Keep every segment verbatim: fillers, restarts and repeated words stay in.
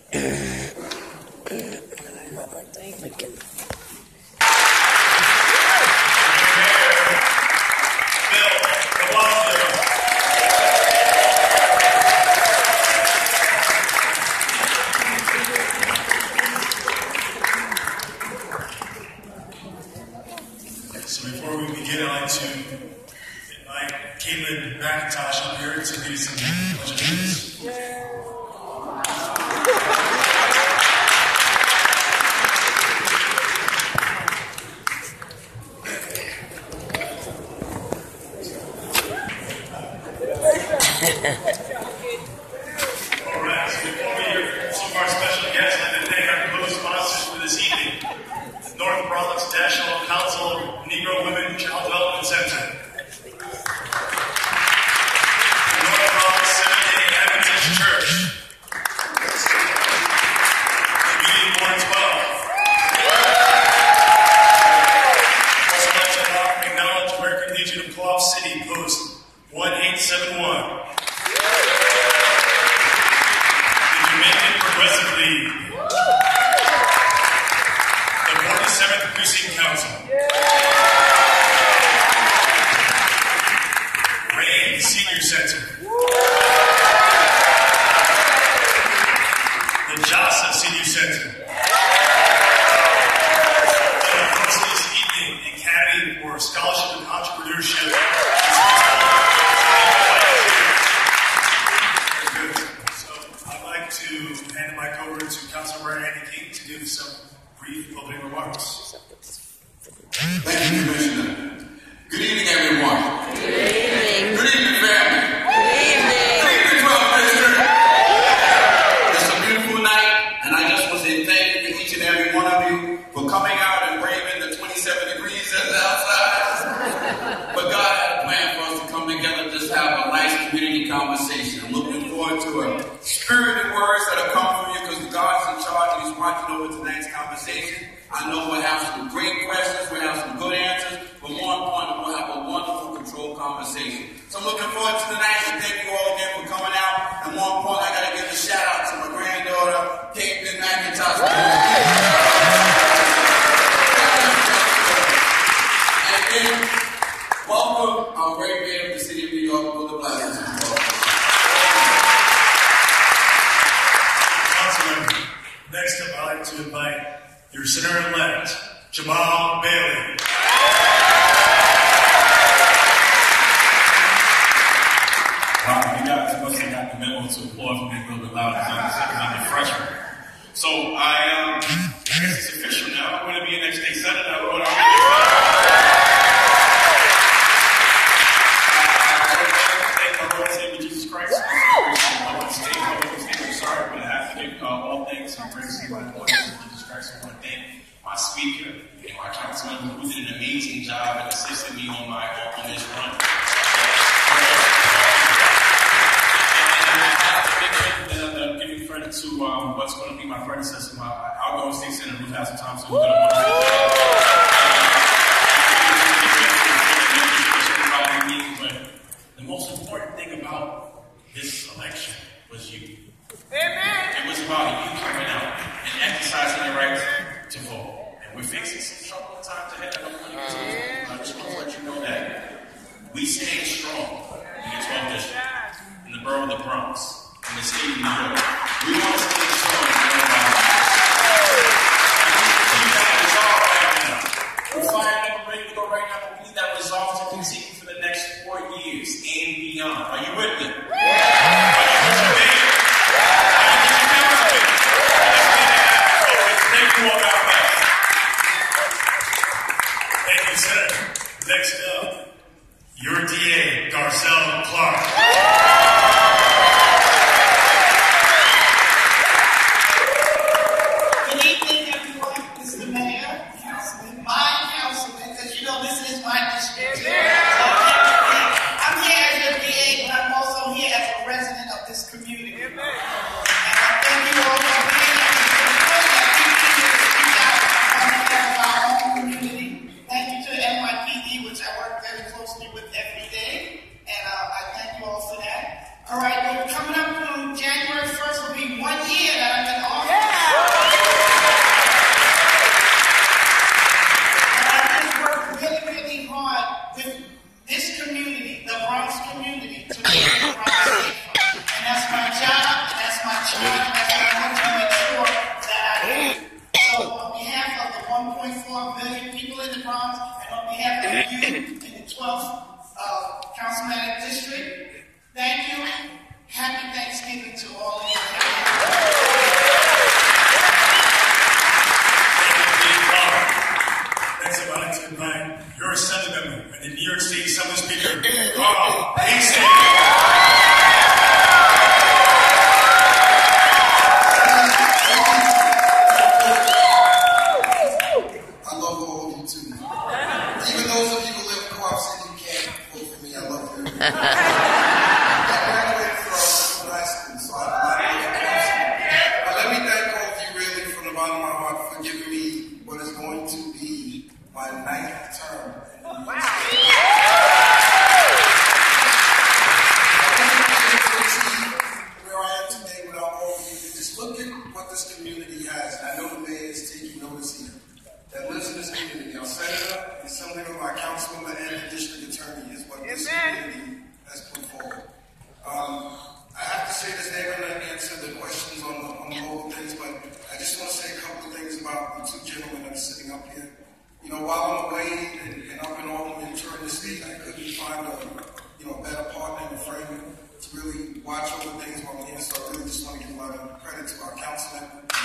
So before we begin, I'd like to invite Caitlin McIntosh up here to do some questions. All right, so before we hear from some of our special guests, I'd like to thank our co-sponsors for this evening. North Bronx National Council of Negro Women Child Development Center. North Bronx Seventh-day Adventist Church. Community Board twelve. Also like to acknowledge American Legion of Co-op City Post one eight seven one. The Jamaican Progressive League. forty-seventh Precinct Council. Rain Senior Center. The JASA Senior Center. And of course this evening, Academy for Scholarship and Entrepreneurship. Very good. So I'd like to hand the mic over to Councilmember Andy King to give some brief opening remarks. Thank you, Commissioner. Good evening, everyone. Good evening. Good evening, family. Good evening. Good evening, twelve District. It's a beautiful night, and I just want to say thank you to each and every one of you for coming out and braving the twenty-seven degrees that's outside. But God had a plan for us to come together and just have a nice community conversation. I'm looking forward to a spirited words that have come from you because God's in charge and He's watching over tonight's conversation. I know we'll have some great questions, we'll have some good answers, but more importantly, we'll have a wonderful, controlled conversation. So I'm looking forward to tonight, and thank you all again for coming out. And more importantly, I got to give a shout out to my granddaughter, Caitlin McIntosh. And then, welcome our great mayor of the city of New York, Brother Blessings. Next up, I'd like to invite your Senator-elect, Jamal Bailey. Wow, you guys must have got the memo to applaud for me a little bit louder than I'm a freshman. So I, um, I guess it's official now. I'm going to be an next day senator. I'm going to thank my Lord and Savior Jesus Christ. I'm sorry, but I have to give uh, all thanks and praise to my Lord and Savior Jesus Christ. I want to thank my speaker and my councilman who did an amazing job and assisted me on my on this run. And I'm giving credit to um, what's going to be my predecessor, my outgoing state senator, Ruth Hassel Thompson, who's going to want to But the most important thing about this election was you. Amen. It was about you coming out and exercising your right to vote. And we're facing some troubled times ahead. I just want to let you know that we stand strong in the twelfth district, in the borough of the Bronx, in the state of New York. We want to stand strong in everybody. We need that resolve right now. We're fired up and ready to go right now, but we need that resolve to continue for the next four years and beyond. Are you with me? Yeah. Are you with me, baby? Thank you all, God bless. Thank you, Senator. Next up, your D A, Garcelle Clark. Good evening, everyone. Mister Mayor, Councilman, my councilman, because you know this is my district. So I'm here as your D A, but I'm also here as a resident of this community. And I thank you all for being here. Thank you to N Y P D, which I work very closely with every day, and uh, I thank you all for that. All right, well, coming up on January first will be one year that I've been on in the twelfth uh, Councilmanic District. Thank you. Happy Thanksgiving to all of you. Next, I'd like to invite your Assembly member and the New York State Assembly Speaker, Carl Hastings. I love all of you too. Even those of you who live in Co-op City, you can't vote for me. I love you. I graduated from high school, so I like Co-op City. But let me thank all of you really from the bottom of my heart for giving me what is going to be my ninth term. Wow. Where I am today without all of you, just look at what this community has. And I know the mayor is taking notice here. That lives in this community. Our senator and some of our councilman and the district attorney is what this community has put forward. Um, I have to say this, they're going to answer the questions on the, on the local things, but I just want to say a couple of things about the two gentlemen that are sitting up here. You know, while I'm away and, and up in Albany and touring the state, I couldn't find a, you know, a better partner and a friend to really watch over things while I'm here. So I really just want to give a lot of credit to our councilman.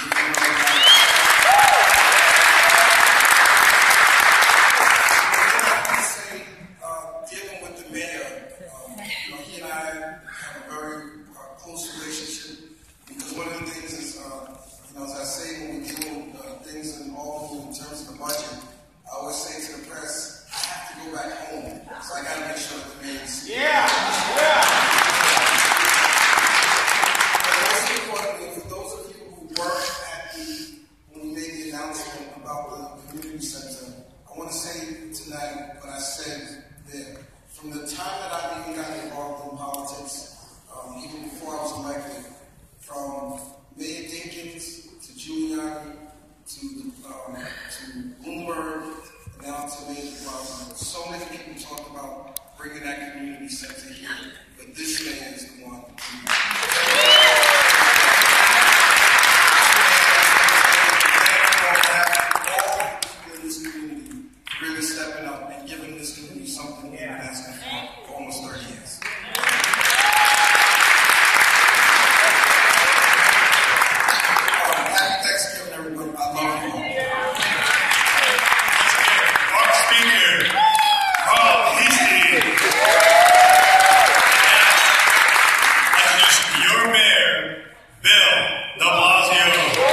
Dealing with the mayor, um, you know, he and I have a very uh, close relationship because one of the things is, uh, you know, as I say when we deal with uh, things in all in terms of the budget, I always say to the press, I have to go back home, so I got to make sure that the mayor is. Yeah, yeah. But most importantly, for those of you who weren't at the when we made the announcement about the community center, I want to say tonight what I said. There. From the time that I even got involved in politics, um, even before I was elected, from Mayor Dinkins to Giuliani to um, to Bloomberg, and now to Mayor de Blasio, so many people talk about bringing that community center here, but this man is the one. All people in this community really stepping up and giving this community something we've been asking for for almost thirty years. Um, happy Thanksgiving, everybody. I love you all. Our Speaker, Carl Hastings. And your Mayor, Bill de Blasio.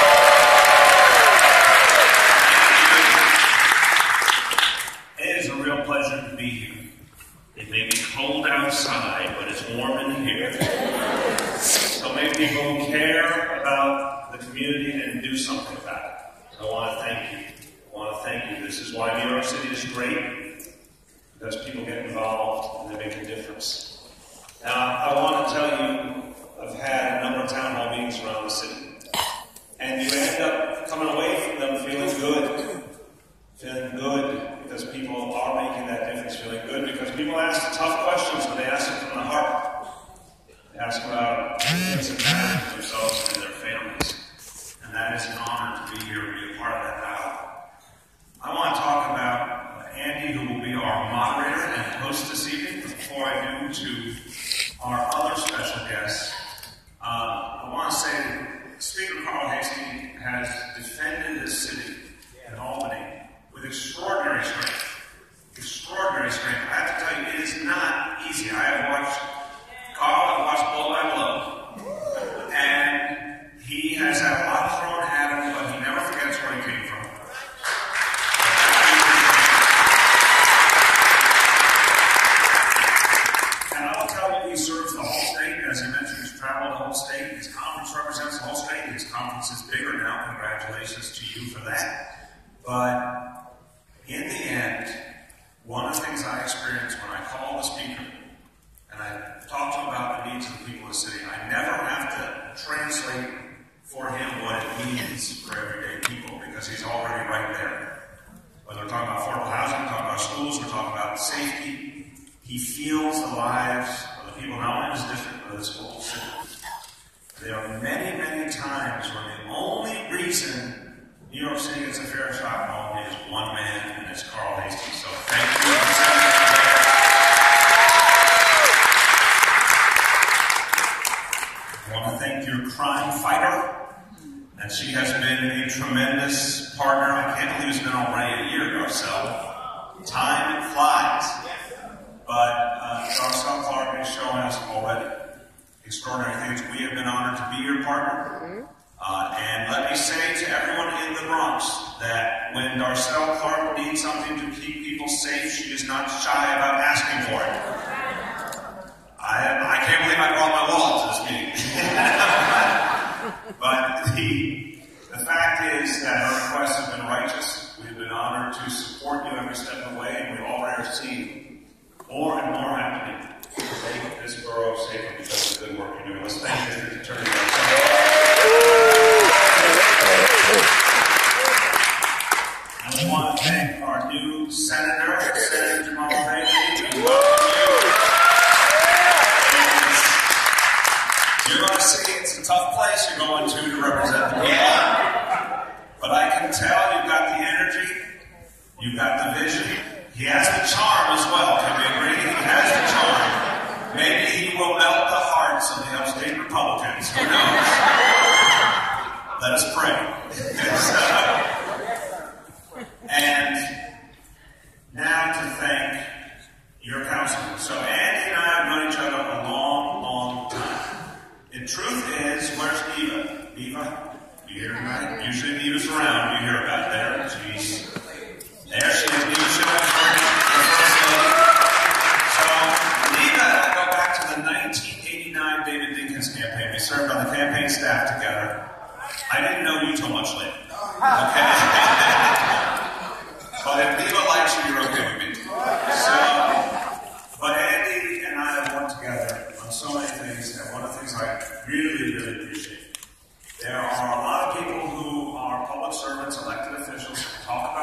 It is a real pleasure to be here. It may be cold outside, but it's warm in here. So many people who care about the community and do something about it. I want to thank you. I want to thank you. This is why New York City is great, because people get involved and they make a difference. Now, I want to tell you, I've had a number of town hall meetings around the city, and you end up coming away from them feeling good. Feeling good because people are making that difference, feeling good because people ask the tough questions when they ask them from the heart. They ask about things that matter to themselves and their families. And that is an honor to be here and be a part of that dialogue. I want to talk about Andy, who will be our moderator and host this evening. Before I do to our other special guests, uh, I want to say that Speaker Carl Hastings has defended this city in Albany with extraordinary strength. Extraordinary strength. I have to tell you, it is not easy. I have watched Carl, I've watched blow by blow. And he has had a lot thrown at him, but he never forgets where he came from. And I will tell you, he serves the whole state. As he mentioned, he's traveled the whole state. His conference represents the whole state. His conference is bigger now. Congratulations to you for that. But in the end, one of the things I experienced when I call the speaker and I talk to him about the needs of the people of the city, I never have to translate for him what it means for everyday people because he's already right there. Whether we're talking about affordable housing, we're talking about schools, we're talking about safety, he feels the lives of the people not only in his district but this whole city. There are many, many times when the only reason New York City gets a fair shot at all is one man, and it's Carl Hastings. So thank you. your crime fighter, and she has been a tremendous partner. I can't believe it's been already a year or so. Time flies. But uh, Darcel Clark is showing us already extraordinary things. We have been honored to be your partner. Uh, and let me say to everyone in the Bronx that when Darcel Clark needs something to keep people safe, she is not shy about asking for it. I, I can't believe I brought my wallet to this meeting. But the, the fact is that her requests have been righteous. We've been honored to support you every step of the way, and we already are seeing more and more happening to make this borough safer because of the good work you're doing. Let's thank you for the attorney. I just want to thank our new senator, Senator Jamal Bailey. We welcome you. You're going to see it's a tough place you're going to to represent the people. But I can tell you've got the energy, you've got the vision. He has the charm as well, can we agree? He has the charm. Maybe he will melt the hearts of the upstate Republicans. Who knows? Let us pray. And now to thank your councilman. So Andy and I have known each other a long, long time. The truth is, where's Eva? Eva, you here tonight? Usually Eva's around. You hear about there. She's there. She is. Eva Schultz, the first lady. So Eva and I go back to the nineteen eighty-nine David Dinkins campaign. We served on the campaign staff together. I didn't know you till much later. Okay? But if Eva likes you, you're okay with me. So, but Andy and I have worked together on so many things, and one of the things I really, really appreciate. There are a lot of people who are public servants, elected officials, who talk